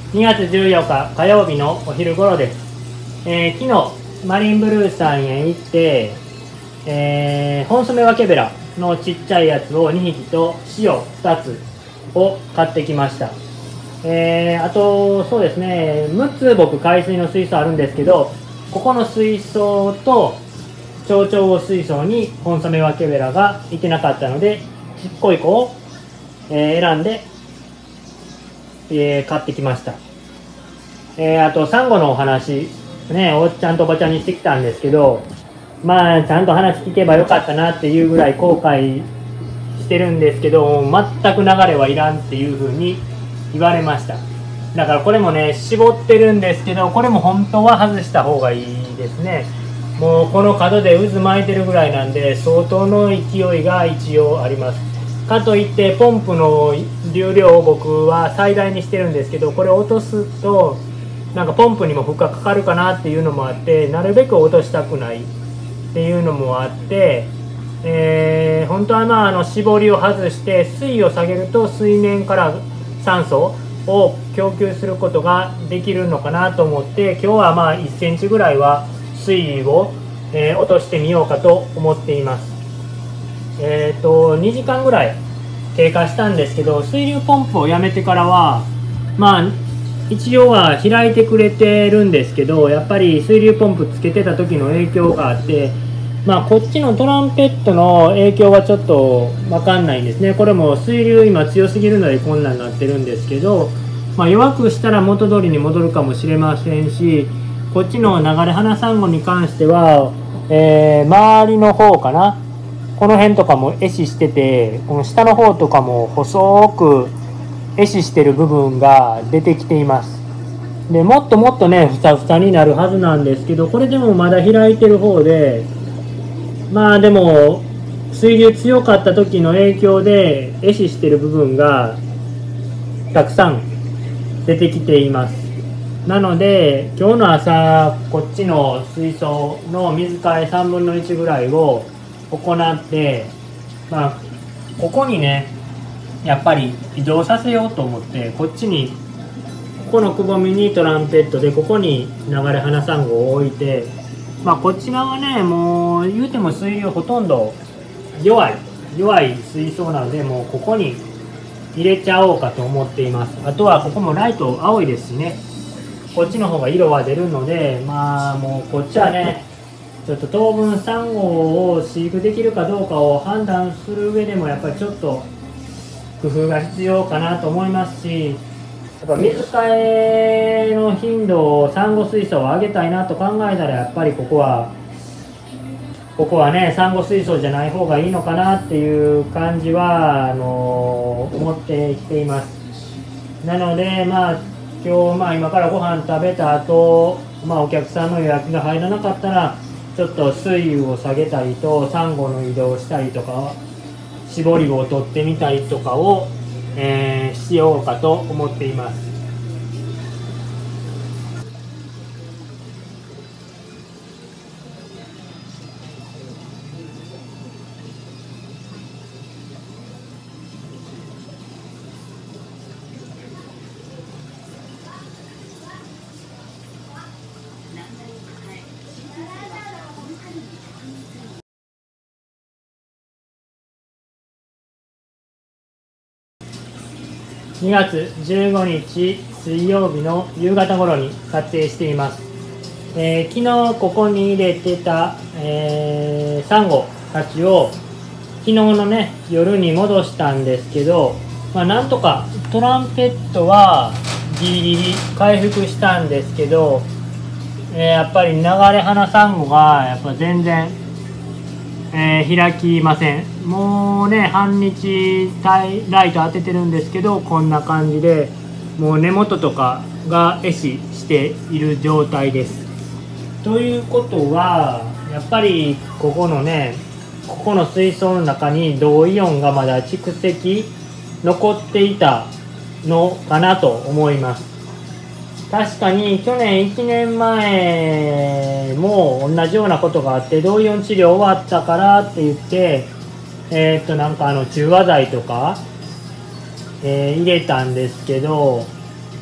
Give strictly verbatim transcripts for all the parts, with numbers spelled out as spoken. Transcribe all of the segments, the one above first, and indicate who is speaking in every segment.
Speaker 1: にがつじゅうよっか火曜日のお昼頃です。えー、昨日マリンブルーさんへ行って、えー、ホンソメワケベラのちっちゃいやつをにひきと塩ふたつを買ってきました。えー、あとそうですね、むっつ僕海水の水槽あるんですけど、ここの水槽と蝶々水槽にホンソメワケベラがいてなかったので、ちっこい子を、えー、選んで、えー、買ってきました。えー、あとサンゴのお話ね、おっちゃんとおばちゃんにしてきたんですけど、まあちゃんと話聞けばよかったなっていうぐらい後悔してるんですけど、全く流れはいらんっていう風に言われました。だからこれもね、絞ってるんですけど、これも本当は外した方がいいですね。もうこの角で渦巻いてるぐらいなんで、相当の勢いが一応あります。かといってポンプの流量を僕は最大にしてるんですけど、これを落とすとなんかポンプにも負荷かかるかなっていうのもあって、なるべく落としたくないっていうのもあって、えー、本当はまああの絞りを外して水位を下げると水面から酸素を供給することができるのかなと思って、今日はまあいっセンチぐらいは水位を、えー、落としてみようかと思っています。えーとにじかんぐらい経過したんですけど、水流ポンプをやめてからはまあ一応は開いてくれてるんですけど、やっぱり水流ポンプつけてた時の影響があって、まあこっちのトランペットの影響はちょっと分かんないんですね。これも水流今強すぎるのでこんなになってるんですけど、まあ、弱くしたら元通りに戻るかもしれませんし、こっちの流れ花サンゴに関しては、えー、周りの方かな、この辺とかも壊死してて、この下の方とかも細く壊死してる部分が出てきています。でもっともっとねふさふさになるはずなんですけど、これでもまだ開いてる方で、まあでも水流強かった時の影響で壊死してる部分がたくさん出てきています。なので今日の朝こっちの水槽の水替えさんぶんのいちぐらいを行って、まあここにねやっぱり移動させようと思って、こっちにここのくぼみにトランペットで、ここに流れ花サンゴを置いて、まあこっち側ね、もう言うても水流ほとんど弱い弱い水槽なので、もうここに入れちゃおうかと思っています。あとはここもライト青いですしね、こっちの方が色は出るので、まあもうこっちはねちょっと当分サンゴを飼育できるかどうかを判断する上でもやっぱりちょっと工夫が必要かなと思いますし、やっぱ水替えの頻度をサンゴ水槽を上げたいなと考えたら、やっぱりここはここはねサンゴ水槽じゃない方がいいのかなっていう感じはあの思ってきています。なのでまあ今日、まあ、今からご飯食べた後、まあお客さんの予約が入らなかったらちょっと水位を下げたりと、サンゴの移動をしたりとか、絞りを取ってみたりとかを、えー、しようかと思っています。にがつじゅうごにち水曜日の夕方頃に撮影しています。えー、昨日ここに入れてた、えー、サンゴたちを昨日のね夜に戻したんですけど、まあ、なんとかトランペットはギリギリ回復したんですけど、えー、やっぱり流れ花サンゴがやっぱ全然、えー、開きません。もうね半日ライト当ててるんですけど、こんな感じでもう根元とかが壊死している状態です。ということはやっぱりここのねここの水槽の中に銅イオンがまだ蓄積残っていたのかなと思います。確かに去年いちねんまえも同じようなことがあって、銅イオン治療終わったからって言ってえー、っとなんかあの中和剤とか、えー、入れたんですけど、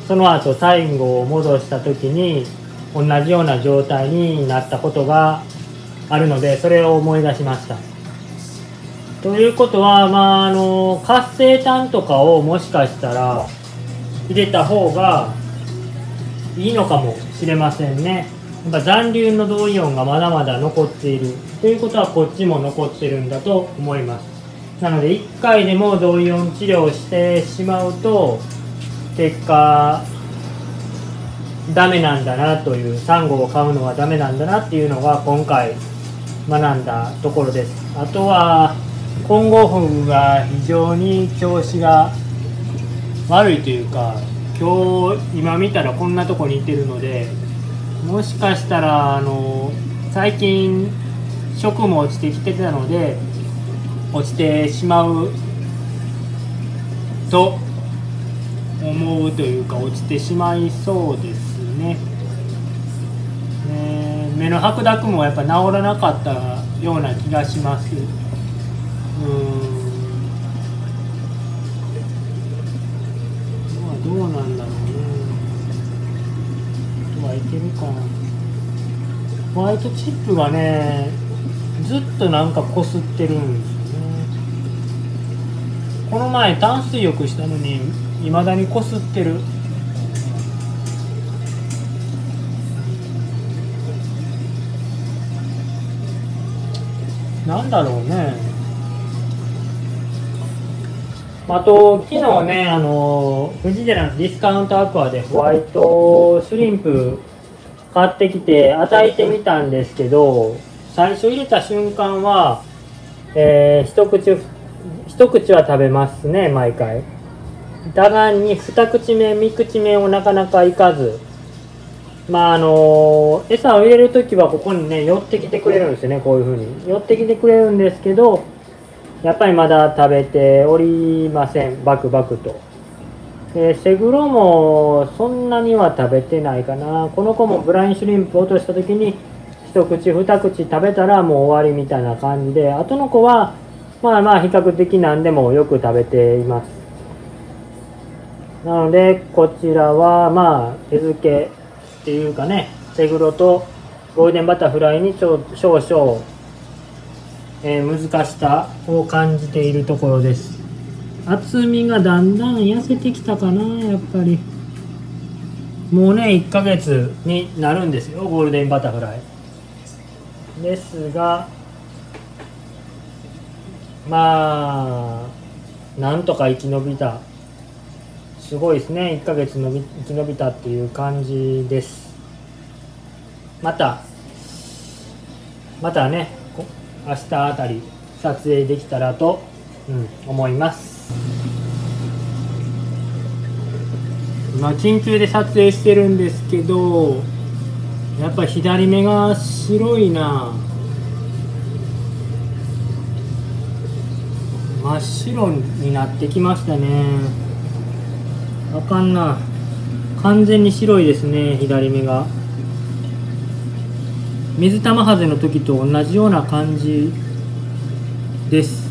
Speaker 1: その後最後を戻した時に同じような状態になったことがあるので、それを思い出しました。ということは、まあ、あの活性炭とかをもしかしたら入れた方がいいのかもしれませんね。やっぱ残留の銅イオンがまだまだ残っているということは、こっちも残ってるんだと思います。なのでいっかいでも銅イオン治療をしてしまうと結果ダメなんだなという、サンゴを買うのはダメなんだなっていうのが今回学んだところです。あとは混合フグが非常に調子が悪いというか、今日今見たらこんなとこにいてるので、もしかしたらあの最近食も落ちてきてたので落ちてしまうと思うというか、落ちてしまいそうですね。えー、目の白濁もやっぱ治らなかったような気がします。うーん、まあどうなんだろうね。あとはいけるかな。ホワイトチップがね、ずっとなんかこすってるんですよね。この前淡水浴したのに未だにこすってる。なんだろうね。あと昨日ね、あの藤寺のディスカウントアクアでホワイトシュリンプ買ってきて与えてみたんですけど、最初入れた瞬間は、えー、一口一口は食べますね、毎回。だがんに二口目三口目をなかなかいかず、まああの餌を入れるときはここにね寄ってきてくれるんですよね。こういう風に寄ってきてくれるんですけど、やっぱりまだ食べておりません、バクバクと。でセグロもそんなには食べてないかな。この子もブラインシュリンプ落としたときに一口二口食べたらもう終わりみたいな感じで、あとの子はまあまあ比較的何でもよく食べています。なのでこちらはまあ餌付けっていうかね、セグロとゴールデンバタフライに少々、えー、難しさを感じているところです。厚みがだんだん痩せてきたかな。やっぱりもうねいっかげつになるんですよ、ゴールデンバタフライですが、まあなんとか生き延びた。すごいですね、いっかげつのび生き延びたっていう感じです。またまたね明日あたり撮影できたらと、うん、思います。今緊急で撮影してるんですけど、やっぱ左目が白いな。真っ白になってきましたね。あかんな、完全に白いですね、左目が。水玉ハゼの時と同じような感じです。